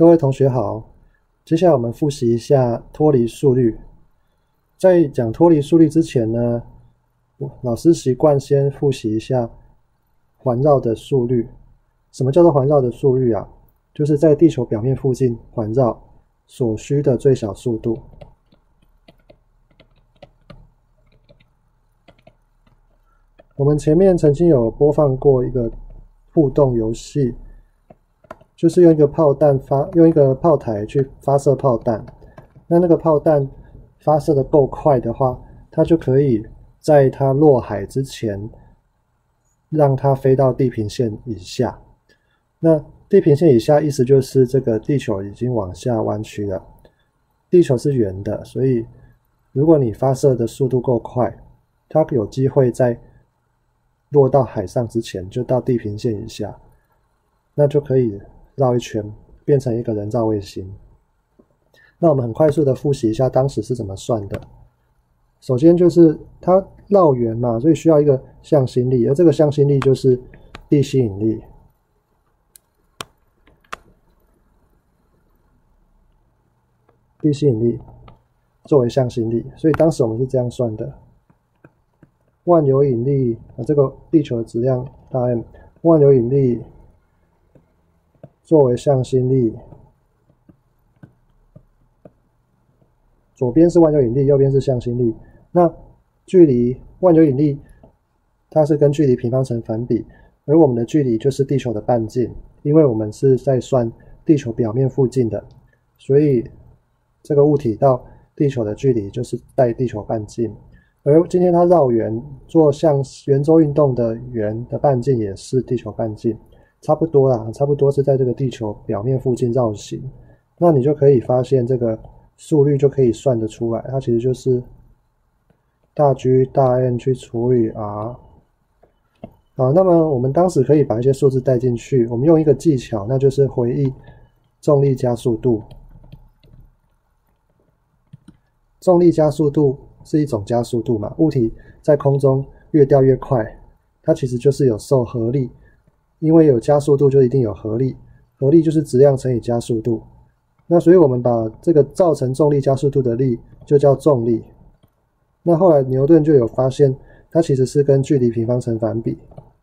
各位同学好，接下来我们复习一下脱离速率。在讲脱离速率之前呢，老师习惯先复习一下环绕的速率。什么叫做环绕的速率啊？就是在地球表面附近环绕所需的最小速度。我们前面曾经有播放过一个互动游戏，就是用一个炮台去发射炮弹。那个炮弹发射的够快的话，它就可以在它落海之前让它飞到地平线以下。那地平线以下意思就是这个地球已经往下弯曲了。地球是圆的，所以如果你发射的速度够快，它有机会在落到海上之前就到地平线以下，那就可以绕一圈变成一个人造卫星。那我们很快速的复习一下当时是怎么算的。首先就是它绕圆嘛，所以需要一个向心力，而这个向心力就是地吸引力。地吸引力作为向心力，所以当时我们是这样算的：万有引力这个地球的质量大 M， 万有引力作为向心力，左边是万有引力，右边是向心力。那距离万有引力它是跟距离平方成反比，而我们的距离就是地球的半径，因为我们是在算地球表面附近的，所以这个物体到地球的距离就是带地球半径。而今天它绕圆做像圆周运动的圆的半径也是地球半径，差不多啦，差不多是在这个地球表面附近绕行。那你就可以发现这个速率就可以算得出来，它其实就是大 G 大 N 去除以 R。好，那么我们当时可以把一些数字带进去，我们用一个技巧，那就是回忆重力加速度。重力加速度是一种加速度嘛，物体在空中越掉越快，它其实就是有受合力，因为有加速度就一定有合力，合力就是质量乘以加速度。那所以我们把这个造成重力加速度的力就叫重力。那后来牛顿就有发现，它其实是跟距离平方成反比，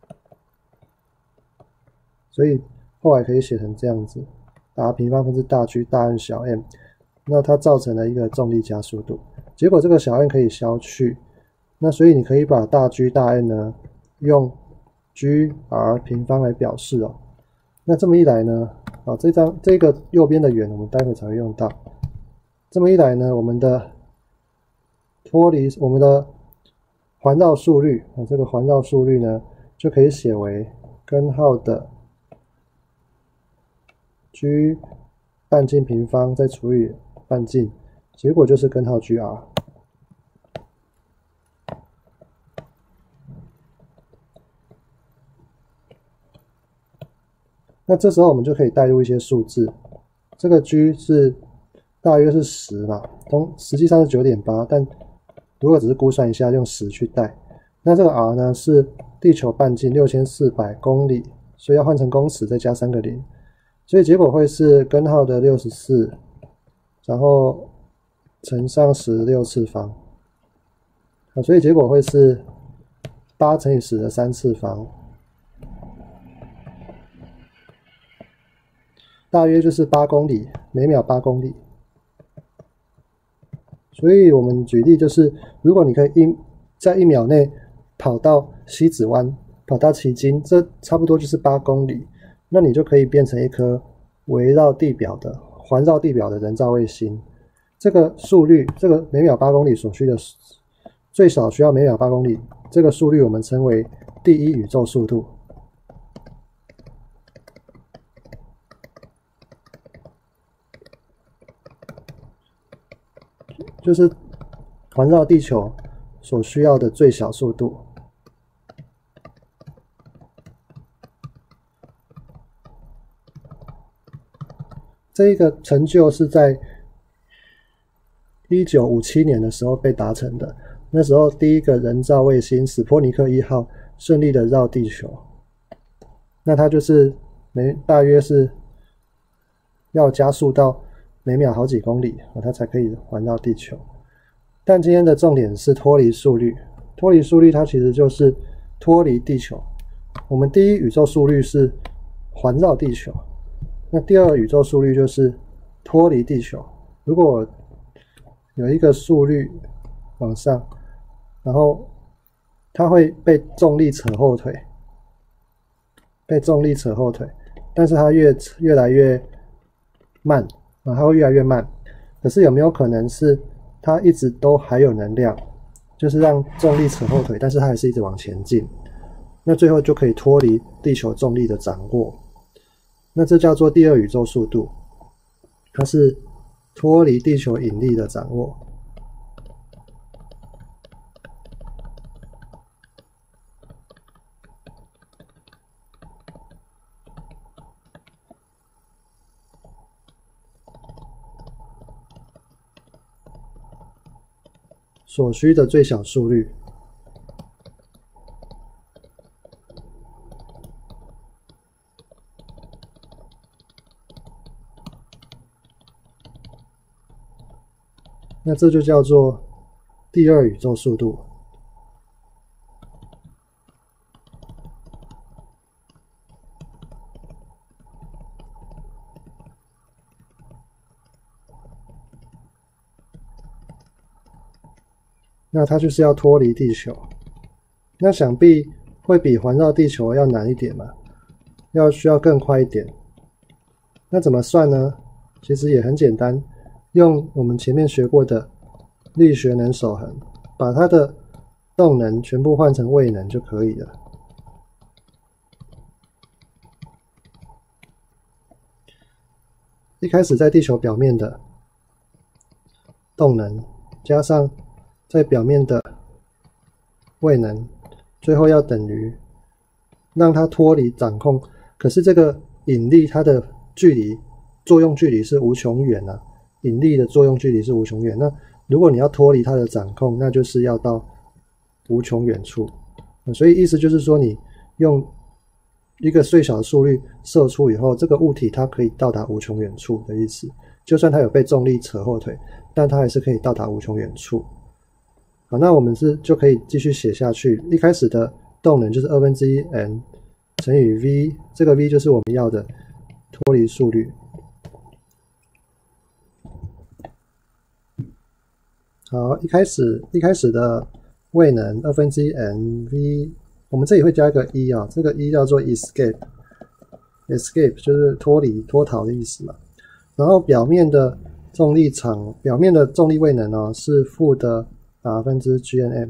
所以后来可以写成这样子，打平方分之大 G 大 N 小 m， 那它造成了一个重力加速度。结果这个小 n 可以消去，那所以你可以把大 G 大 N 呢用 Gr 平方来表示哦。那这么一来呢，这个右边的圆我们待会才会用到。这么一来呢，我们的环绕速率，这个环绕速率呢就可以写为根号的 G 半径平方再除以半径，结果就是根号 Gr。那这时候我们就可以代入一些数字，这个 G 是大约是10嘛，实际上是 9.8， 但如果只是估算一下，用10去代。那这个 R 呢是地球半径6400公里，所以要换成公尺再加3个0，所以结果会是根号的64，然后乘上16次方，所以结果会是8乘以10的3次方，大约就是8公里，每秒8公里。所以我们举例就是，如果你可以在1秒内跑到西子湾，跑到旗津，这差不多就是8公里，那你就可以变成一颗环绕地表的人造卫星。这个速率，这个每秒8公里所需的最少需要每秒8公里，这个速率我们称为第一宇宙速度。就是环绕地球所需要的最小速度。这一个成就是在1957年的时候被达成的，那时候第一个人造卫星史波尼克1号顺利的绕地球，那它就是大约是要加速到每秒好几公里，它才可以环绕地球。但今天的重点是脱离速率，脱离速率它其实就是脱离地球。我们第一宇宙速率是环绕地球，那第二宇宙速率就是脱离地球。如果有一个速率往上，然后它会被重力扯后腿，但是它越来越慢，它会越来越慢。可是有没有可能是它一直都还有能量，就是让重力扯后腿，但是它还是一直往前进？那最后就可以脱离地球重力的掌握。那这叫做第二宇宙速度，它是脱离地球引力的掌握。所需的最小速率。那这就叫做第二宇宙速度。那它就是要脱离地球，那想必会比环绕地球要难一点嘛，需要更快一点。那怎么算呢？其实也很简单，用我们前面学过的力学能守恒，把它的动能全部换成位能就可以了。一开始在地球表面的动能，加上在表面的位能，最后要等于让它脱离掌控。可是这个引力它的作用距离是无穷远啊，引力的作用距离是无穷远。那如果你要脱离它的掌控，那就是要到无穷远处。所以意思就是说，你用一个最小的速率射出以后，这个物体它可以到达无穷远处的意思。就算它有被重力扯后腿，但它还是可以到达无穷远处。好，那我们就可以继续写下去。一开始的动能就是1/2 乘以 v， 这个 v 就是我们要的脱离速率。好，一开始的位能1/2 v， 我们这里会加一个一啊，这个一叫做 escape 就是脱逃的意思嘛。然后表面的重力位能呢是负的8%G_m，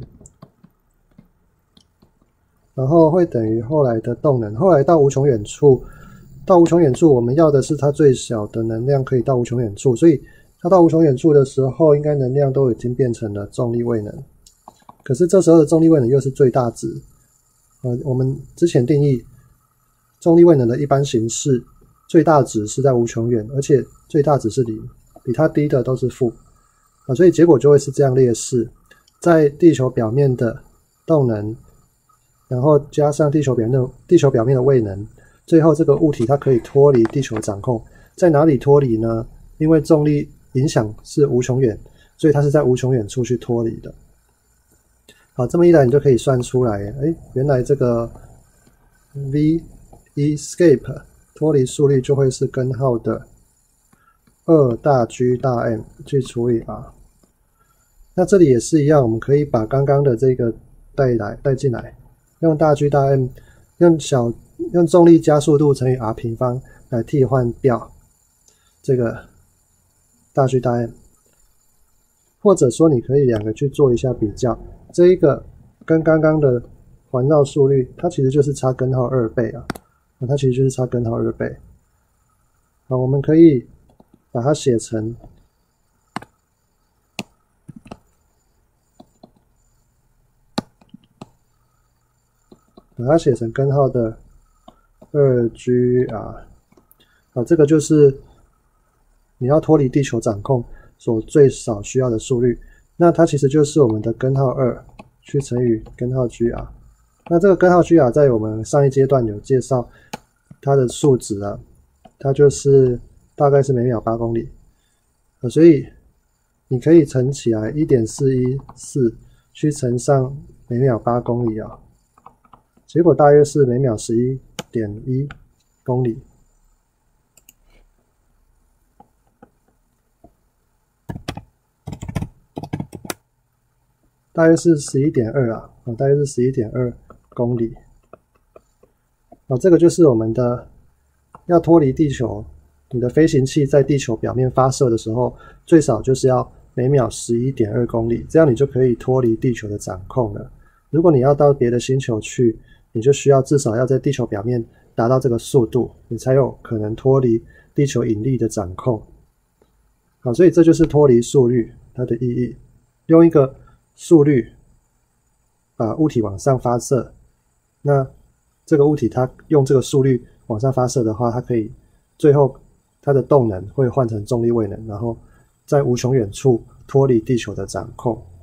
然后会等于后来的动能。后来到无穷远处，我们要的是它最小的能量可以到无穷远处，所以它到无穷远处的时候，应该能量都已经变成了重力位能。可是这时候的重力位能又是最大值。我们之前定义重力位能的一般形式，最大值是在无穷远，而且最大值是0，比它低的都是负。所以结果就会是这样列式：在地球表面的动能，然后加上地球表面的位能，最后这个物体它可以脱离地球掌控。在哪里脱离呢？因为重力影响是无穷远，所以它是在无穷远处去脱离的。好，这么一来你就可以算出来，原来这个 v escape 脱离速率就会是根号的2G_m 去除以 r。那这里也是一样，我们可以把刚刚的这个带进来，用大 G_m 用重力加速度乘以 r 平方来替换掉这个大 G_m， 或者说你可以两个去做一下比较，这一个跟刚刚的环绕速率，它其实就是差根号2倍啊，它其实就是差根号2倍。好，我们可以把它写成根号的2G_r。好，这个就是你要脱离地球掌控所最少需要的速率。那它其实就是我们的根号2去乘以根号 G_r。那这个根号 G_r 在我们上一阶段有介绍它的数值了，它就是大概是每秒8公里，所以你可以乘起来 1.414 去乘上每秒8公里啊，结果大约是每秒 11.1 公里。大约是 11.2 啊，大约是 11.2 公里。这个就是我们的要脱离地球，你的飞行器在地球表面发射的时候，最少就是要每秒 11.2 公里，这样你就可以脱离地球的掌控了。如果你要到别的星球去，你就需要至少要在地球表面达到这个速度，你才有可能脱离地球引力的掌控。好，所以这就是脱离速率它的意义，用一个速率把物体往上发射，那这个物体它用这个速率往上发射的话，它可以最后它的动能会换成重力位能，然后在无穷远处脱离地球的掌控。